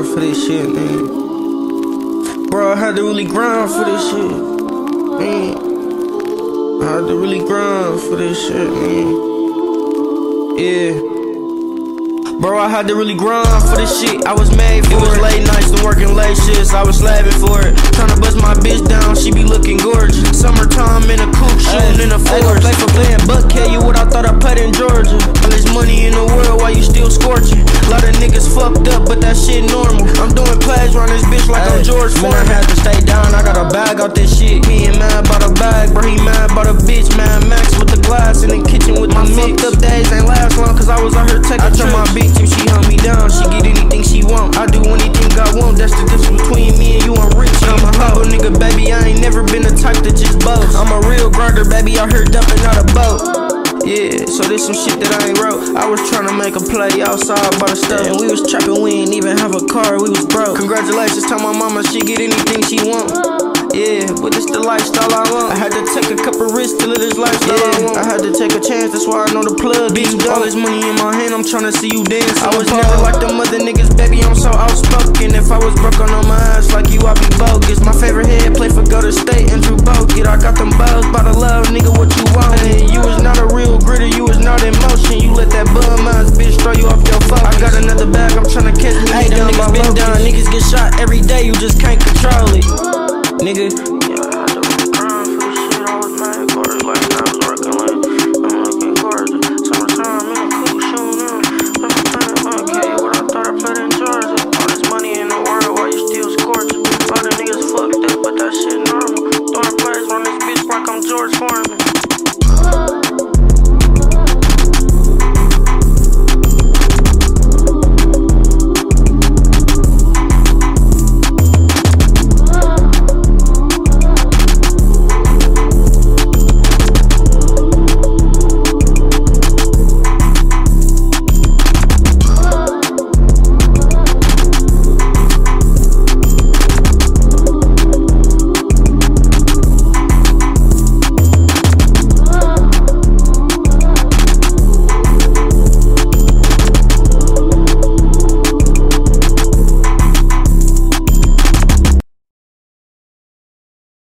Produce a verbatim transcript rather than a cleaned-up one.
grind for this shit, man. Bro, I had to really grind for this shit, man. I had to really grind for this shit, man. Yeah. Bro, I had to really grind for this shit. I was made for it. It was late nights and working late shifts. I was slaving for it. Tryna bust my bitch down, she be looking gorgeous. Summertime in a coupe, shooting in a forest. Play for playing buck, tell you what I thought I played in Georgia. All this money in the world while you still scorching. A lot of niggas fucked up, but that shit normal. I'm doing plays around this bitch like Ay, I'm George Foreman. I had to stay down, I got a bag out this shit. He ain't mad about a bag, bro, he mad about a bitch. Mad Max with the glass in the kitchen with my mix. Fucked up days ain't last long, cause I was out here taking trips. I tell my bitch if she hunt me down, she get anything she want. I do anything I want, that's the difference between me and you. I'm rich, I'm a humble nigga, baby. I ain't never been the type to just boast. I'm a real grinder, baby, out here dumping out a boat. Yeah, so this some shit that I ain't wrote. I was tryna make a play outside by the stove, and we was trapping, we ain't even have a car, we was broke. Congratulations, tell my mama she get anything she want. Yeah, but it's the lifestyle I want. I had to take a couple risks to live this lifestyle yeah, I want. I had to take a chance, that's why I know the plug. Bitch, all this money in my hand, I'm tryna see you dance. I was never like them other niggas, baby, I'm so outspoken. If I was broke on my ass like you, I'd be bogus. My favorite head play for Golden State, Andrew Bogut. I got them bows by the love, nigga, what you want? Hey, you was not a real